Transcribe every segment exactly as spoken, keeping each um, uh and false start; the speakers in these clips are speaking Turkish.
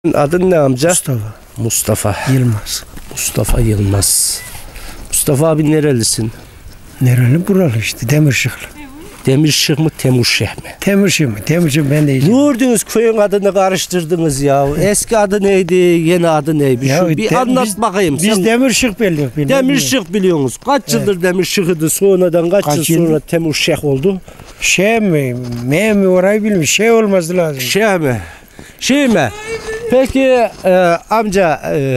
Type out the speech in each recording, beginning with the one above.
Adın ne amca? Mustafa. Mustafa. Yılmaz. Mustafa Yılmaz. Mustafa abi nerelisin? Nereli? Buralı işte. Demirşıklı. Demirşık mı Temurşeh mi? Temurşık mı? Temurşık ben de Ne gördünüz köyün adını karıştırdınız ya. Eski adı neydi? Yeni adı neymiş? Ya, Şu bir de- anlat biz- bakayım. Biz Sen Demirşık biliyoruz. Demirşık biliyorsunuz. Kaç yıldır Demirşık'ydı? Sonradan kaç, Kaç yıl yıl? sonra Temurşeh oldu? Şey mi? Me mi? Orayı bilmiyorum. Şey olması lazım. Şey mi? Şey mi? Peki e, amca e,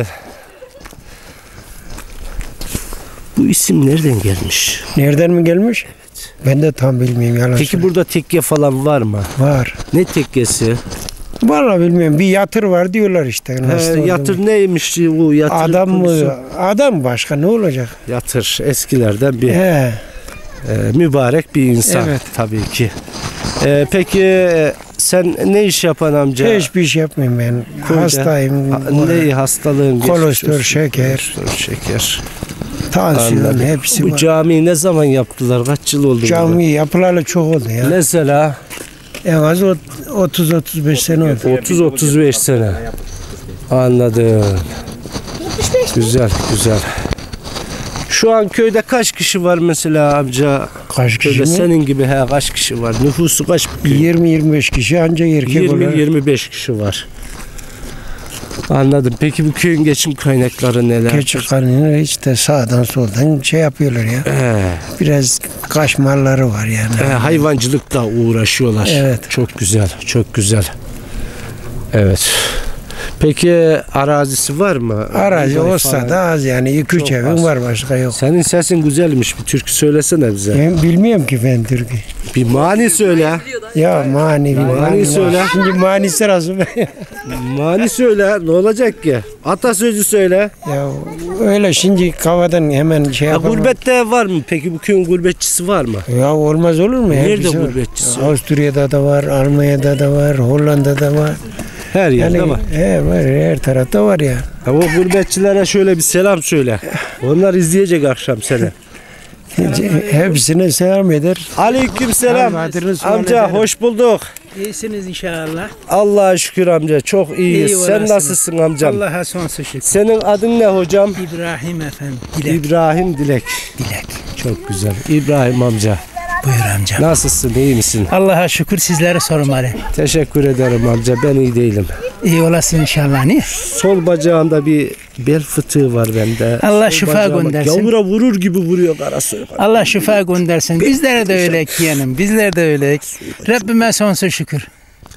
bu isim nereden gelmiş? Nereden mi gelmiş? Evet. Ben de tam bilmiyorum. Yalan Peki söyleyeyim. burada tekke falan var mı? Var. Ne tekkesi? Vallahi bilmiyorum. Bir yatır var diyorlar işte. Nasıl He, oldu? yatır neymiş bu yatır? Adam konusu? mı? Adam başka ne olacak? Yatır eskilerden bir He. e, mübarek bir insan Evet. tabii ki. E, peki e, sen ne iş yapan amca? Hiçbir iş yapmayayım ben. Köyde. Hastayım. Ha, ne hastalığın? Kolesterol, geçmiş olsun. şeker. Kolesterol, şeker. Tansiyon Anladım. hepsi Bu var. camiyi ne zaman yaptılar? Kaç yıl oldu? Cami yapılalı çok oldu ya. burada? Mesela En az otuz otuz beş sene oldu. otuz otuz beş sene. Anladım. Güzel, güzel. Şu an köyde kaç kişi var mesela amca? Kaç kişi Köyde mi? senin gibi he kaç kişi var? Nüfusu kaç? yirmi yirmi beş kişi ancak erkek yirmi olarak. yirmi beş kişi var. Anladım. Peki bu köyün geçim kaynakları neler? Keçi karnını işte sağdan soldan şey yapıyorlar ya. Ee, Biraz kaşmarları var yani. e, hayvancılıkla uğraşıyorlar. Evet. Çok güzel, çok güzel. Evet. Peki arazisi var mı? Arazi Buğday olsa falan. da az yani iki üç Çok evin az. var başka yok. Senin sesin güzelmiş. Bir türkü söylesene bize. Ben bilmiyorum ki ben Türk'ü. Bir mani söyle. Ya mani mani, Mani söyle. Şimdi mani sırası mı? Mani söyle. Ne olacak ki? Atasözü söyle. Ya öyle şimdi kavadan hemen şey Ya yapamam. gurbette var mı? Peki bu köyün gurbetçisi var mı? Ya olmaz olur mu? Nerede Hepsi var. gurbetçisi? Avusturya'da da var, Almanya'da da var, Hollanda'da var. Her yerde Yani var. he, var, her tarafta var ya. Ya o gurbetçilere şöyle bir selam söyle. Onlar izleyecek akşam seni. Hepsine selam eder. Aleyküm selam. Abi, hatırını sual Amca ederim. hoş bulduk. İyisiniz inşallah. Allah'a şükür amca çok iyiyiz. İyi Sen olasınız. nasılsın amcam? Allah'a sonsuz şükür. Senin adın ne hocam? İbrahim efendim. Dilek. İbrahim Dilek. Dilek. Çok güzel. İbrahim amca. Buyur amcam. Nasılsın? İyi misin? Allah'a şükür sizlere sormalı. Teşekkür ederim amca. Ben iyi değilim. İyi olasın inşallah. Ne? Sol bacağımda bir bel fıtığı var bende. Allah Sol şifa bacağıma göndersin. Gavura vurur gibi vuruyor karası. Allah şifa göndersin. Bizlere de öyle yeğenim. Bizler de öyle. Rabbime sonsuz şükür.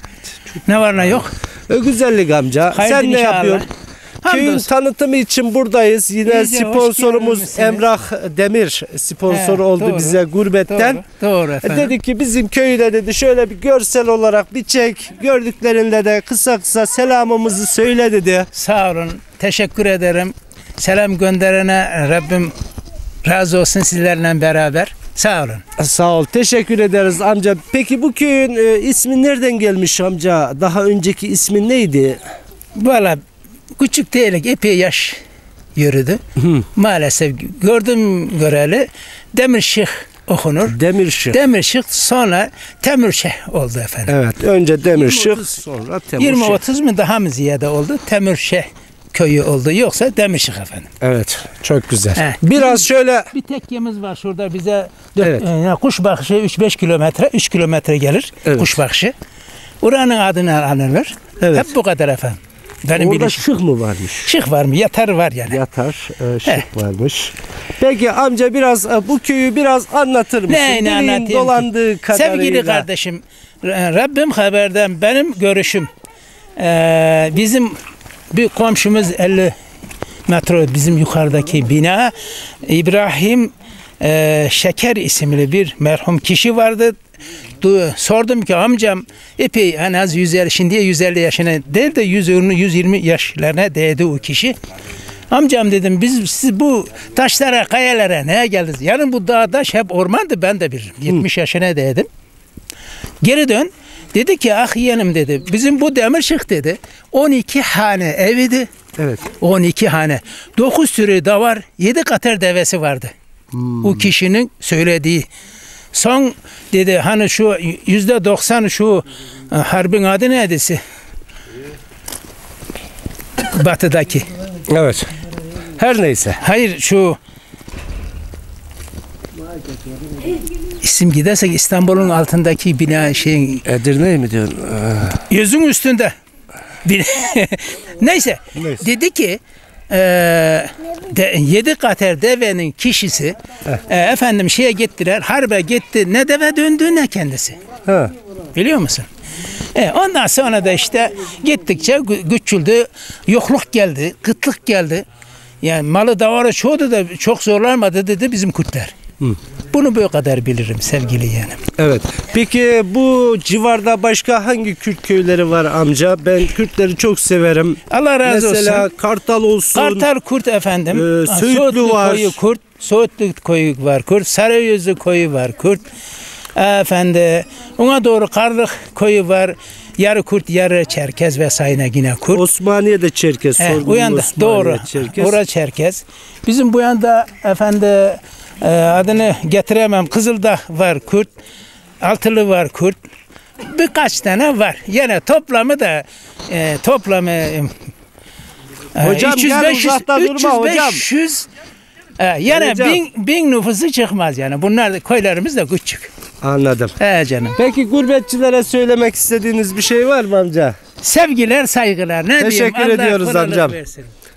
Ne var ne yok. E, güzellik amca. Hayırdır Sen ne inşallah. yapıyorsun? Köyün Hamdolsun. tanıtımı için buradayız. Yine İyice hoş sponsorumuz geldiniz. Emrah Demir sponsor He, oldu doğru. bize gurbetten. Doğru, doğru E, efendim. Dedi ki bizim köyü de dedi şöyle bir görsel olarak bir çek. Gördüklerinde de kısa kısa selamımızı söyle dedi. Sağ olun. Teşekkür ederim. Selam gönderene Rabbim razı olsun sizlerle beraber. Sağ olun. Sağ ol. Teşekkür ederiz amca. Peki bu köyün e, ismi nereden gelmiş amca? Daha önceki ismi neydi? Valla küçük değilik epey yaş yürüdü. Hı. Maalesef gördüm göreli Demirşih okunur. Demirşık. Demirşih sonra Temürşeh oldu efendim. Evet. Önce Demirşık sonra Temurşeh. yirmi otuz mu daha mı ziyade oldu? Temürşeh köyü oldu. Yoksa Demirşih efendim. Evet. Çok güzel. He. Biraz şöyle Bir tekyemiz var şurada bize dört, Evet. e, kuş bakışı üç beş kilometre üç kilometre gelir Evet. kuş bakışı. Oranın adını alınır. Evet. Hep bu kadar efendim. Benim orada bilişim. şık mı varmış? Şık var mı? Yatar var yani. Yatar, e, şık Heh. varmış. Peki amca biraz e, bu köyü biraz anlatır mısın? Ne, ne Dilin anlatayım ki? dolandığı kadarıyla. Sevgili kardeşim, Rabbim haberden benim görüşüm. Ee, bizim bir komşumuz elli metre bizim yukarıdaki bina İbrahim e, Şeker isimli bir merhum kişi vardı. Du- Sordum ki amcam epey en az yüz elli şimdi yüz elli yaşına değil de yüz yirmi yaşlarına değdi o kişi. Amcam dedim biz siz bu taşlara kayalara neye geldiniz? Yani bu dağ taş hep ormandı ben de bilirim. yetmiş yaşına değdim. Geri dön. Dedi ki ah yeğenim dedi. Bizim bu Demirşık dedi. on iki hane eviydi. Evet. on iki hane. dokuz sürü davar, yedi katır devesi vardı. Hmm. O kişinin söylediği. Son dedi hani şu yüzde doksan şu e, harbin adı neredeyse? batıdaki. Evet. Her neyse. Hayır şu isim gidersek İstanbul'un altındaki bina şeyin Edirne mi diyorsun? Ee, yüzün üstünde. Bir- Neyse. Neyse. Dedi ki e, de, yedi kater devenin kişisi e, efendim şeye gittiler, harbe gitti, ne deve döndü ne kendisi. ha. Biliyor musun? E, ondan sonra da işte gittikçe gü- güçüldü, yokluk geldi, kıtlık geldi. Yani malı davarı çoğdu da çok zorlanmadı dedi bizim Kürtler. Bunu bu kadar bilirim sevgili yeğenim. Evet. Peki bu civarda başka hangi Kürt köyleri var amca? Ben Kürtleri çok severim. Allah razı Mesela olsun. Kartal olsun. Kartal Kurt efendim. Ee, Ha, Söğütlü Söğütlü var. Koyu Kurt. Söğütlü koyu var Kurt. Sarıyüzlü koyu var Kurt. Efendi ona doğru Karlık koyu var. Yarı Kurt, yarı Çerkez ve sayına yine Kurt. Osmaniye'de Çerkez. He, sordum, bu yanda Osmaniye, doğru. Çerkez. Ora Çerkez. Bizim bu yanda efendi e, adını getiremem. Kızıldağ var Kurt. Altılı var Kurt. Birkaç tane var. Yine toplamı da e, toplamı e, Hocam gel uzakta durma hocam. beş yüz e, yani Hocam. bin, bin nüfusu çıkmaz yani. Bunlar da köylerimiz de küçük. Anladım. He canım. Peki gurbetçilere söylemek istediğiniz bir şey var mı amca? Sevgiler, saygılar. Ne Teşekkür diyeyim? Allah ediyoruz kolaylık amcam. versin.